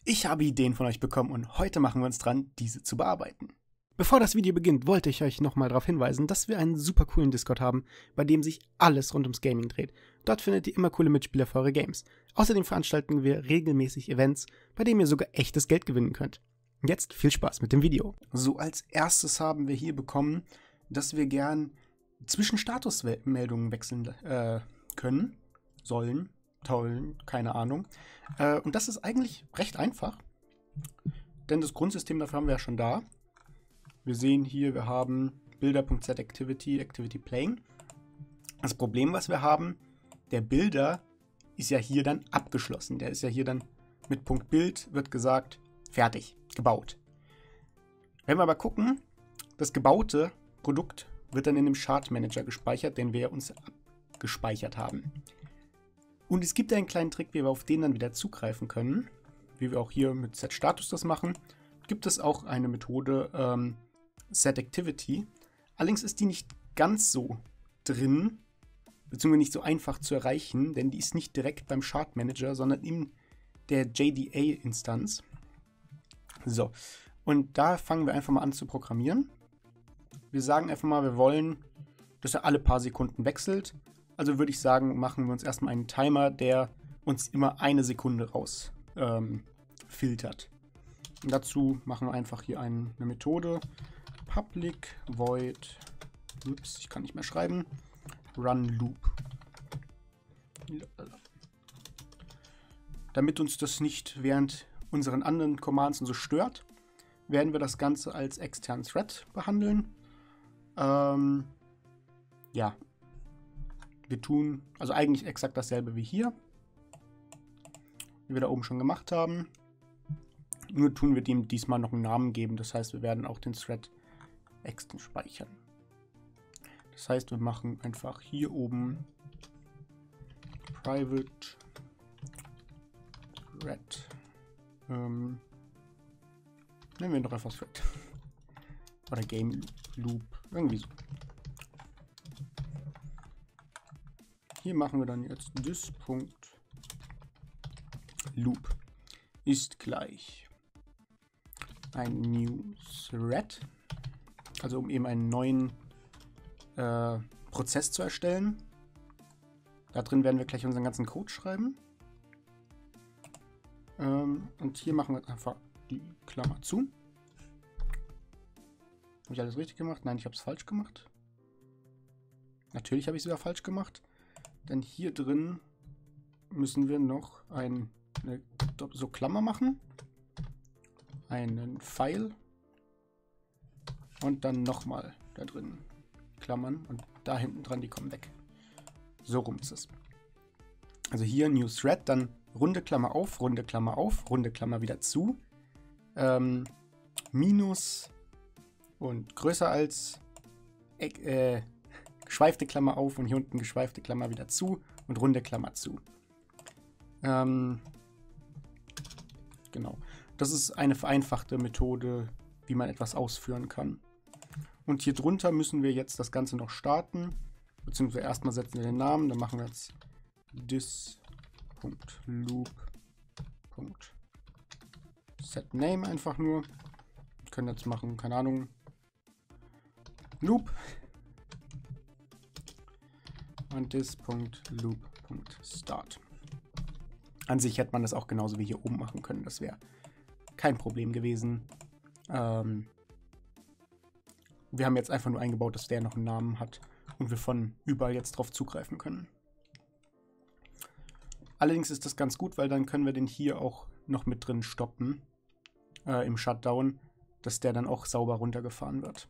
Ich habe Ideen von euch bekommen und heute machen wir uns dran, diese zu bearbeiten. Bevor das Video beginnt, wollte ich euch nochmal darauf hinweisen, dass wir einen super coolen Discord haben, bei dem sich alles rund ums Gaming dreht. Dort findet ihr immer coole Mitspieler für eure Games. Außerdem veranstalten wir regelmäßig Events, bei denen ihr sogar echtes Geld gewinnen könnt. Jetzt viel Spaß mit dem Video. So, als erstes haben wir hier bekommen, dass wir gern zwischen Statusmeldungen wechseln können, sollen, tollen, keine Ahnung. Und das ist eigentlich recht einfach, denn das Grundsystem dafür haben wir ja schon da. Wir sehen hier, wir haben Builder.setActivity, Activity Playing. Das Problem, was wir haben, der Builder ist ja hier dann abgeschlossen. Der ist ja hier dann mit Punkt Build, wird gesagt, fertig, gebaut. Wenn wir aber gucken, das gebaute Produkt wird dann in dem Chart Manager gespeichert, den wir uns abgespeichert haben. Und es gibt einen kleinen Trick, wie wir auf den dann wieder zugreifen können. Wie wir auch hier mit setStatus das machen, gibt es auch eine Methode setActivity. Allerdings ist die nicht ganz so drin, beziehungsweise nicht so einfach zu erreichen, denn die ist nicht direkt beim Chart Manager, sondern in der JDA-Instanz. So, und da fangen wir einfach mal an zu programmieren. Wir sagen einfach mal, wir wollen, dass er alle paar Sekunden wechselt. Also würde ich sagen, machen wir uns erstmal einen Timer, der uns immer eine Sekunde raus filtert. Und dazu machen wir einfach hier eine Methode. Public void, ups, ich kann nicht mehr schreiben, run loop. Damit uns das nicht während unseren anderen Commands und so stört, werden wir das Ganze als externen Thread behandeln. Ja. Wir tun also eigentlich exakt dasselbe wie hier, wie wir da oben schon gemacht haben. Nur tun wir dem diesmal noch einen Namen geben. Das heißt, wir werden auch den Thread extern speichern. Das heißt, wir machen einfach hier oben private thread. Nennen wir ihn doch einfach Thread. Oder Game Loop. Irgendwie so. Hier machen wir dann jetzt this.loop ist gleich ein new thread, also um eben einen neuen Prozess zu erstellen. Da drin werden wir gleich unseren ganzen Code schreiben. Und hier machen wir einfach die Klammer zu. Habe ich alles richtig gemacht? Nein, ich habe es falsch gemacht. Natürlich habe ich es wieder falsch gemacht. Denn hier drin müssen wir noch eine so Klammer machen. Einen Pfeil. Und dann nochmal da drin Klammern. Und da hinten dran, die kommen weg. So rum ist es. Also hier New Thread, dann runde Klammer auf, runde Klammer auf, runde Klammer wieder zu. Minus und größer als geschweifte Klammer auf und hier unten geschweifte Klammer wieder zu und runde Klammer zu. Genau. Das ist eine vereinfachte Methode, wie man etwas ausführen kann. Und hier drunter müssen wir jetzt das Ganze noch starten. Beziehungsweise erstmal setzen wir den Namen. Dann machen wir jetzt this.loop.setName einfach nur. Wir können jetzt machen, keine Ahnung, Loop. Und this.loop.start. An sich hätte man das auch genauso wie hier oben machen können. Das wäre kein Problem gewesen. Wir haben jetzt einfach nur eingebaut, dass der noch einen Namen hat und wir von überall jetzt drauf zugreifen können. Allerdings ist das ganz gut, weil dann können wir den hier auch noch mit drin stoppen im Shutdown, dass der dann auch sauber runtergefahren wird.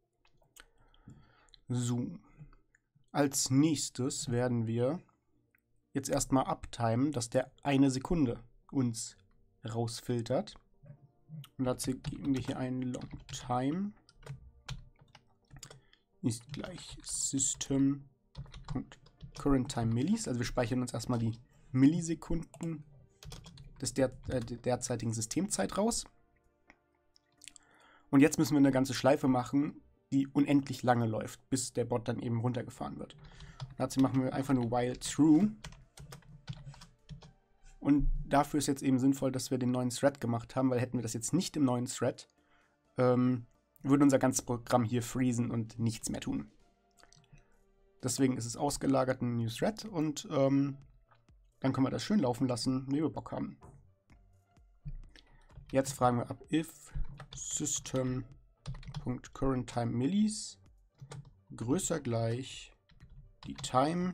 So. Als nächstes werden wir jetzt erstmal uptimen, dass der eine Sekunde uns rausfiltert. Und dazu geben wir hier einen longTime ist gleich system.currentTime_millis. Also wir speichern uns erstmal die Millisekunden der derzeitigen Systemzeit raus. Und jetzt müssen wir eine ganze Schleife machen, die unendlich lange läuft, bis der Bot dann eben runtergefahren wird. Und dazu machen wir einfach nur while true Und dafür ist jetzt eben sinnvoll, dass wir den neuen Thread gemacht haben, weil hätten wir das jetzt nicht im neuen Thread, würde unser ganzes Programm hier freezen und nichts mehr tun. Deswegen ist es ausgelagert in ein New Thread und dann können wir das schön laufen lassen, wie wir Bock haben. Jetzt fragen wir ab if system.currentTime_millis größer gleich die Time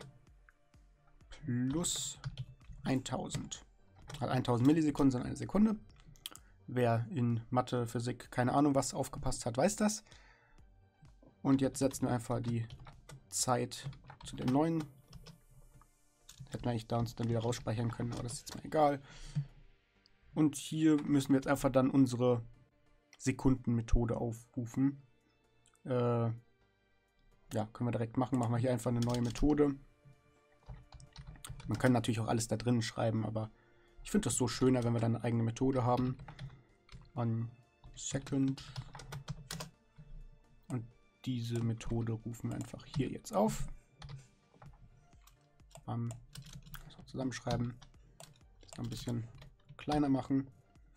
plus 1000. Also 1000 Millisekunden sind eine Sekunde. Wer in Mathe, Physik, keine Ahnung was aufgepasst hat, weiß das. Und jetzt setzen wir einfach die Zeit zu dem neuen. Hätten wir eigentlich da uns dann wieder rausspeichern können, aber das ist jetzt mal egal. Und hier müssen wir jetzt einfach dann unsere Sekundenmethode aufrufen. Ja, können wir direkt machen. Machen wir hier einfach eine neue Methode. Man kann natürlich auch alles da drin schreiben, aber ich finde das so schöner, wenn wir dann eine eigene Methode haben. On second. Und diese Methode rufen wir einfach hier jetzt auf. Das auch zusammenschreiben. Das noch ein bisschen kleiner machen.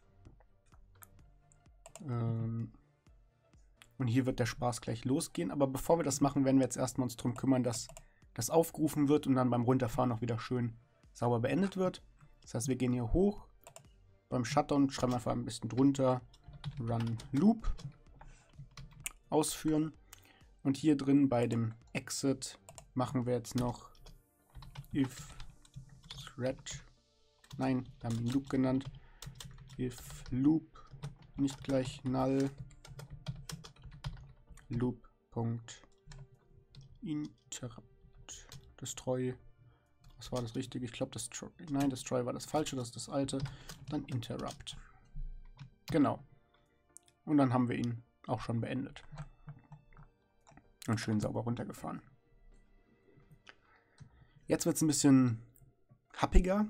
Und hier wird der Spaß gleich losgehen. Aber bevor wir das machen, werden wir jetzt erstmal uns darum kümmern, dass das aufgerufen wird und dann beim Runterfahren auch wieder schön sauber beendet wird. Das heißt, wir gehen hier hoch. Beim Shutdown schreiben wir einfach ein bisschen drunter Run Loop. Ausführen. Und hier drin bei dem Exit machen wir jetzt noch if thread. Nein, wir haben den Loop genannt. If loop nicht gleich null. Loop.interrupt. Destroy. Was war das Richtige? Ich glaube, Destroy. Nein, Destroy war das Falsche, das ist das Alte. Dann Interrupt. Genau. Und dann haben wir ihn auch schon beendet. Und schön sauber runtergefahren. Jetzt wird es ein bisschen happiger.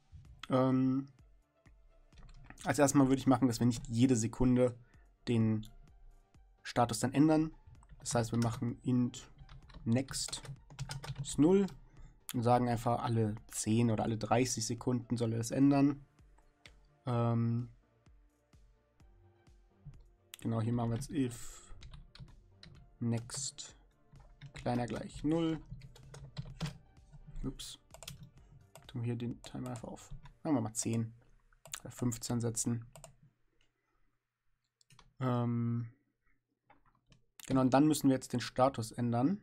Als erstes Mal würde ich machen, dass wir nicht jede Sekunde den Status dann ändern. Das heißt, wir machen int next ist 0 und sagen einfach, alle 10 oder alle 30 Sekunden soll er es ändern. Genau, hier machen wir jetzt if next kleiner gleich 0. Ups. Tun wir hier den Timer einfach auf. Machen wir mal 10 oder 15 setzen. Genau, und dann müssen wir jetzt den Status ändern.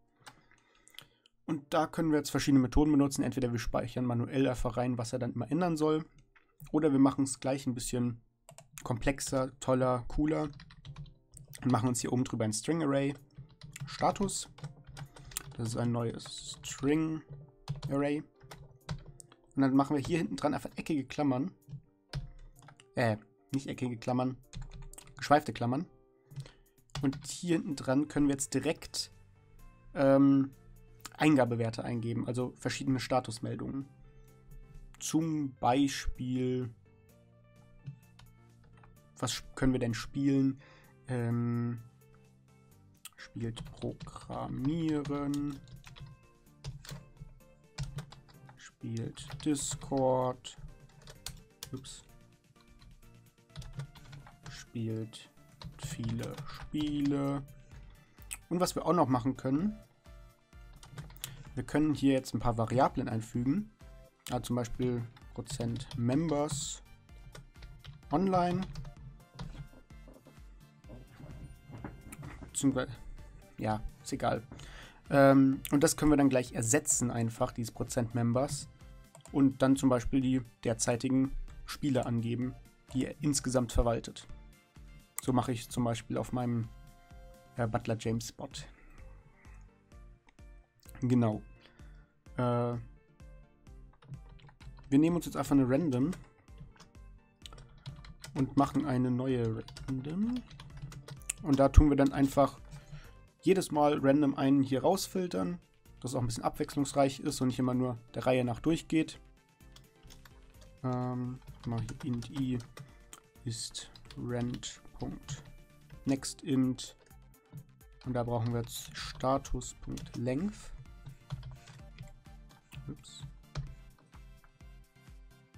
Und da können wir jetzt verschiedene Methoden benutzen. Entweder wir speichern manuell einfach rein, was er dann immer ändern soll. Oder wir machen es gleich ein bisschen komplexer, toller, cooler. Und machen uns hier oben drüber ein String Array. Status. Das ist ein neues String Array. Und dann machen wir hier hinten dran einfach eckige Klammern. Nicht eckige Klammern. Geschweifte Klammern. Und hier hinten dran können wir jetzt direkt Eingabewerte eingeben, also verschiedene Statusmeldungen. Zum Beispiel, was können wir denn spielen? Spielt Programmieren, spielt Discord, spielt viele Spiele. Und was wir auch noch machen können, wir können hier jetzt ein paar Variablen einfügen. Also zum Beispiel %members online. Ja, ist egal. Und das können wir dann gleich ersetzen einfach, dieses %members. Und dann zum Beispiel die derzeitigen Spiele angeben, die er insgesamt verwaltet. So mache ich zum Beispiel auf meinem Butler James Bot. Genau. Wir nehmen uns jetzt einfach eine Random und machen eine neue Random. Und da tun wir dann einfach jedes Mal random einen hier rausfiltern, dass es auch ein bisschen abwechslungsreich ist und nicht immer nur der Reihe nach durchgeht. Mache ich int i ist rand.nextInt und da brauchen wir jetzt status.length.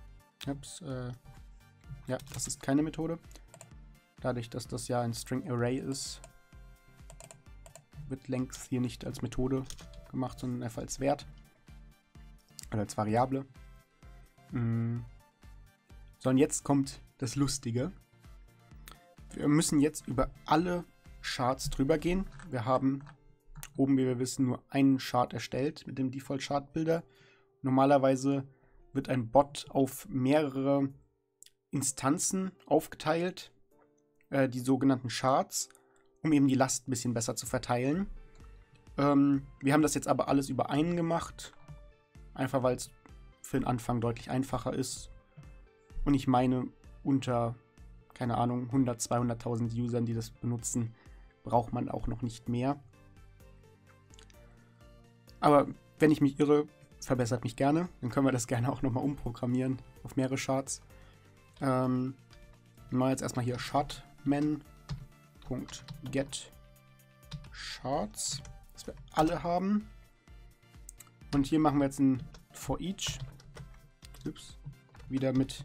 Ups, ja, das ist keine Methode. Dadurch, dass das ja ein String Array ist, wird Length hier nicht als Methode gemacht, sondern einfach als Wert. Oder als Variable. So, und jetzt kommt das Lustige. Wir müssen jetzt über alle Charts drüber gehen. Wir haben oben, wie wir wissen, nur einen Chart erstellt mit dem Default Chart Builder. Normalerweise wird ein Bot auf mehrere Instanzen aufgeteilt, die sogenannten Charts, um eben die Last ein bisschen besser zu verteilen. Wir haben das jetzt aber alles über einen gemacht, einfach weil es für den Anfang deutlich einfacher ist. Und ich meine, unter, keine Ahnung, 100, 200.000 Usern, die das benutzen, braucht man auch noch nicht mehr. Aber wenn ich mich irre, verbessert mich gerne. Dann können wir das gerne auch nochmal umprogrammieren auf mehrere Charts. Mal jetzt erstmal hier chartman.get Charts, dass wir alle haben. Und hier machen wir jetzt ein for each. Ups, wieder mit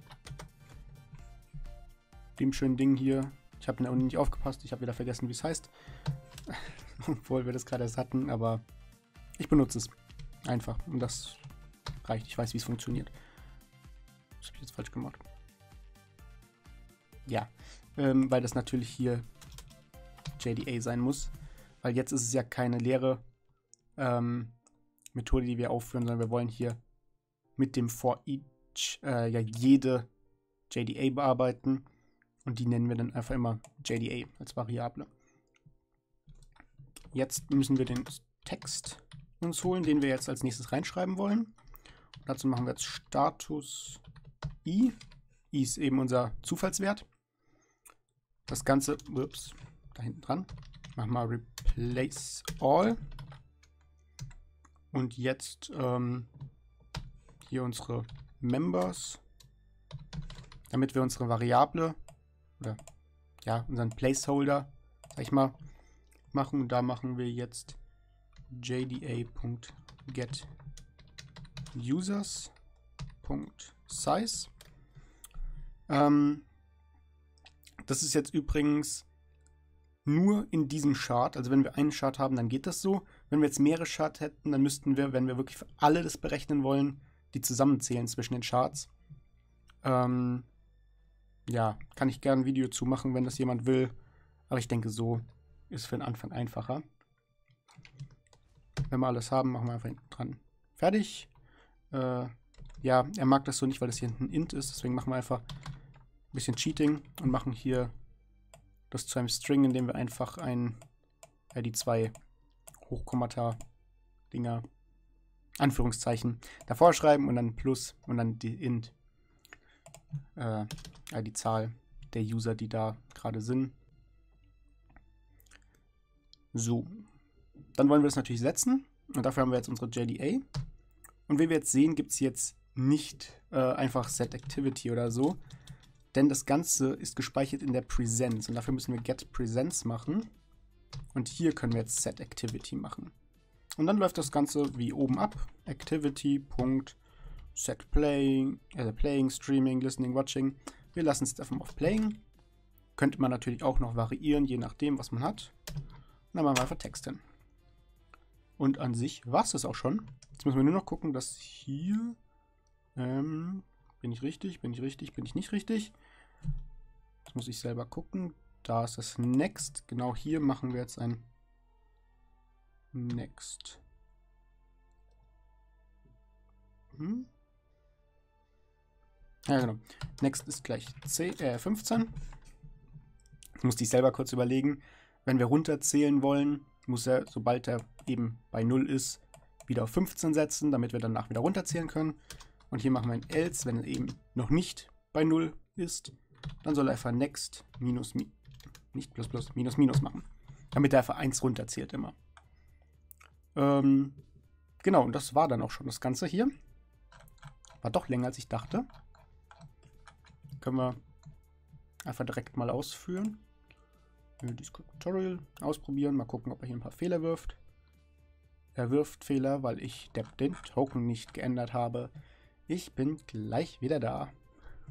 dem schönen Ding hier. Ich habe in der Uni nicht aufgepasst, ich habe wieder vergessen, wie es heißt. Obwohl wir das gerade erst hatten, aber ich benutze es einfach und das reicht. Ich weiß, wie es funktioniert. Das habe ich jetzt falsch gemacht. Ja, weil das natürlich hier JDA sein muss. Weil jetzt ist es ja keine leere Methode, die wir aufführen, sondern wir wollen hier mit dem for each ja jede JDA bearbeiten. Und die nennen wir dann einfach immer JDA als Variable. Jetzt müssen wir den Text uns holen, den wir jetzt als nächstes reinschreiben wollen. Und dazu machen wir jetzt Status i. I ist eben unser Zufallswert. Das Ganze, ups, da hinten dran. Machen wir replace all. Und jetzt hier unsere Members, damit wir unsere Variable oder ja, unseren Placeholder, sag ich mal, machen. Und da machen wir jetzt jda.get users.size. Das ist jetzt übrigens nur in diesem Chart. Also wenn wir einen Chart haben, dann geht das so. Wenn wir jetzt mehrere Charts hätten, dann müssten wir, wenn wir wirklich für alle das berechnen wollen, die zusammenzählen zwischen den Charts. Ja, kann ich gerne ein Video zu machen, wenn das jemand will. Aber ich denke, so ist für den Anfang einfacher. Wenn wir alles haben, machen wir einfach hinten dran. Fertig. Ja, er mag das so nicht, weil das hier hinten int ist. Deswegen machen wir einfach ein bisschen Cheating und machen hier das zu einem String, indem wir einfach die zwei Hochkommata-Dinger, Anführungszeichen, davor schreiben und dann Plus und dann die int. Die Zahl der User, die da gerade sind. So. Dann wollen wir das natürlich setzen. Und dafür haben wir jetzt unsere JDA. Und wie wir jetzt sehen, gibt es jetzt nicht einfach setActivity oder so. Denn das Ganze ist gespeichert in der Presence. Und dafür müssen wir getPresence machen. Und hier können wir jetzt setActivity machen. Und dann läuft das Ganze wie oben ab. Activity.setPlaying, Playing, Streaming, Listening, Watching. Wir lassen es einfach auf Playing. Könnte man natürlich auch noch variieren, je nachdem, was man hat. Und dann machen wir einfach Text hin. Und an sich war es das auch schon. Jetzt müssen wir nur noch gucken, dass hier... bin ich richtig? Bin ich richtig? Bin ich nicht richtig? Jetzt muss ich selber gucken. Da ist das Next. Genau hier machen wir jetzt ein Next. Ja, genau. Next ist gleich 15. Jetzt musste ich selber kurz überlegen. Wenn wir runterzählen wollen, muss er, sobald er eben bei 0 ist, wieder auf 15 setzen, damit wir danach wieder runterzählen können. Und hier machen wir ein else, wenn er eben noch nicht bei 0 ist. Dann soll er einfach next minus, nicht plus plus, minus minus machen. Damit er einfach 1 runterzählt immer. Genau, und das war dann auch schon das Ganze hier. War doch länger, als ich dachte. Können wir einfach direkt mal ausführen. Discord Tutorial ausprobieren. Mal gucken, ob er hier ein paar Fehler wirft. Er wirft Fehler, weil ich den Token nicht geändert habe. Ich bin gleich wieder da.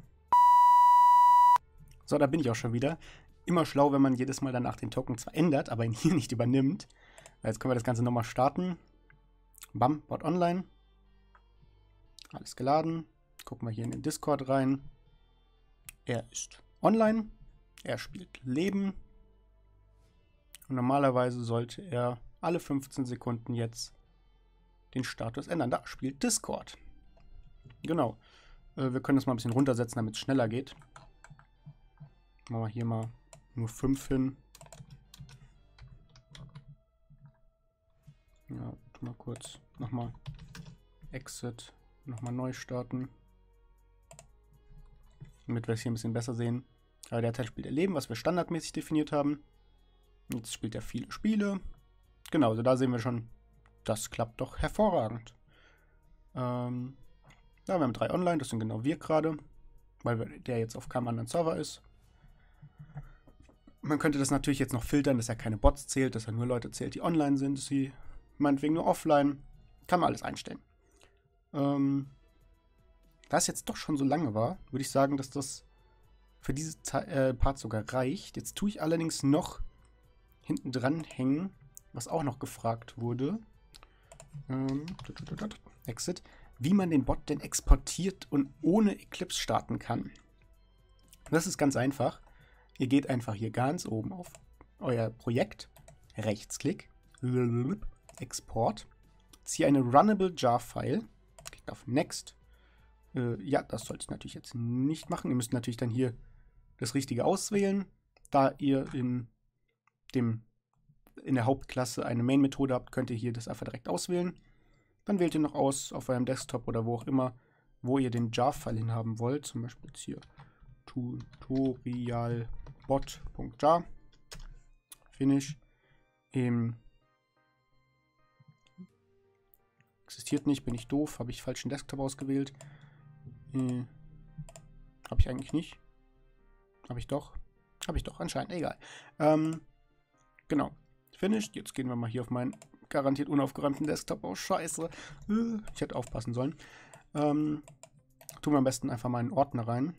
So, da bin ich auch schon wieder. Immer schlau, wenn man jedes Mal danach den Token zwar ändert, aber ihn hier nicht übernimmt. Jetzt können wir das Ganze nochmal starten. Bam, Bot online. Alles geladen. Gucken wir hier in den Discord rein. Er ist online. Er spielt Leben. Und normalerweise sollte er alle 15 Sekunden jetzt den Status ändern. Da spielt Discord. Genau. Wir können das mal ein bisschen runtersetzen, damit es schneller geht. Machen wir hier mal nur 5 hin. Ja, tu mal kurz nochmal Exit, nochmal neu starten. Damit wir es hier ein bisschen besser sehen. Aber derzeit spielt er Leben, was wir standardmäßig definiert haben. Jetzt spielt er viele Spiele. Genau, also da sehen wir schon, das klappt doch hervorragend. Ja, wir haben 3 online, das sind genau wir gerade, weil der jetzt auf keinem anderen Server ist. Man könnte das natürlich jetzt noch filtern, dass er keine Bots zählt, dass er nur Leute zählt, die online sind, dass sie meinetwegen nur offline. Kann man alles einstellen. Da es jetzt doch schon so lange war, würde ich sagen, dass das für dieses Part sogar reicht. Jetzt tue ich allerdings noch hinten dran hängen, was auch noch gefragt wurde. Exit. Wie man den Bot denn exportiert und ohne Eclipse starten kann. Das ist ganz einfach. Ihr geht einfach hier ganz oben auf euer Projekt, Rechtsklick, Export, jetzt hier eine Runnable Jar-File, klickt auf Next. Ja, das sollte ich natürlich jetzt nicht machen. Ihr müsst natürlich dann hier das Richtige auswählen. Da ihr in der Hauptklasse eine Main-Methode habt, könnt ihr hier das einfach direkt auswählen. Dann wählt ihr noch aus auf eurem Desktop oder wo auch immer, wo ihr den Jar-File hinhaben wollt. Zum Beispiel jetzt hier tutorialbot.jar. Finish. Existiert nicht, bin ich doof, habe ich falschen Desktop ausgewählt. Habe ich eigentlich nicht. Habe ich doch, anscheinend, egal. Genau. Finished. Jetzt gehen wir mal hier auf meinen garantiert unaufgeräumten Desktop. Oh, scheiße. Ich hätte aufpassen sollen. Tun wir am besten einfach mal einen Ordner rein.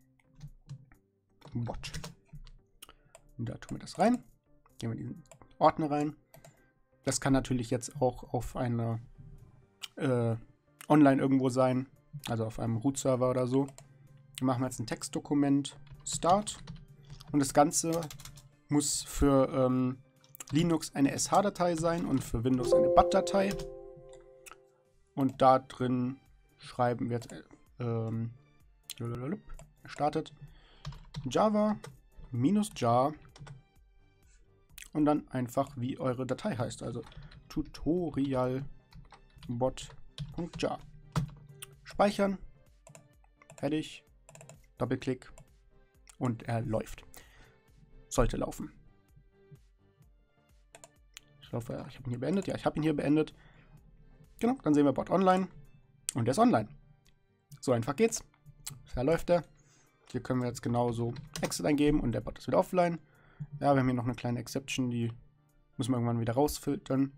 Bot. Und da tun wir das rein. Gehen wir in diesen Ordner rein. Das kann natürlich jetzt auch auf einer online irgendwo sein. Also auf einem Root-Server oder so. Dann machen wir jetzt ein Textdokument. Start. Und das Ganze muss für Linux eine SH-Datei sein und für Windows eine BAT-Datei. Und da drin schreiben wir jetzt startet Java -jar und dann einfach wie eure Datei heißt, also tutorialbot.jar. Speichern, fertig, Doppelklick und er läuft. Sollte laufen. Ich hoffe, ich habe ihn hier beendet. Ja, ich habe ihn hier beendet. Genau, dann sehen wir Bot online und er ist online. So einfach geht's. Da läuft er. Hier können wir jetzt genauso Exit eingeben und der Bot ist wieder offline. Ja, wir haben hier noch eine kleine Exception, die müssen wir irgendwann wieder rausfiltern.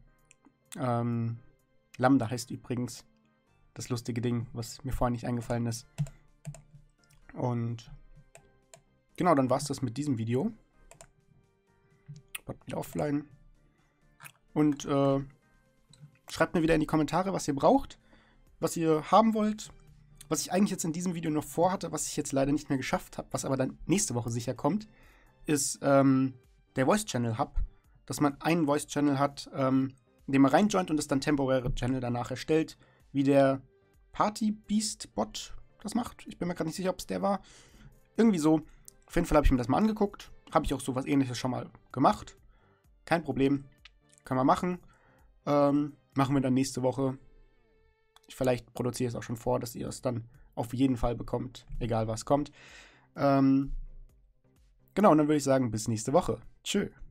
Lambda heißt übrigens das lustige Ding, was mir vorhin nicht eingefallen ist. Und genau, dann war es das mit diesem Video. Bot wieder offline. Und schreibt mir wieder in die Kommentare, was ihr braucht, was ihr haben wollt. Was ich eigentlich jetzt in diesem Video noch vorhatte, was ich jetzt leider nicht mehr geschafft habe, was aber dann nächste Woche sicher kommt, ist der Voice-Channel-Hub. Dass man einen Voice-Channel hat, in dem man reinjoint und es dann temporäre Channel danach erstellt, wie der Party-Beast-Bot das macht. Ich bin mir gerade nicht sicher, ob es der war. Irgendwie so. Auf jeden Fall habe ich mir das mal angeguckt. Habe ich auch sowas Ähnliches schon mal gemacht. Kein Problem. Können wir machen. Machen wir dann nächste Woche. Vielleicht produziere ich es auch schon vor, dass ihr es dann auf jeden Fall bekommt, egal was kommt. Genau, und dann würde ich sagen, bis nächste Woche. Tschö.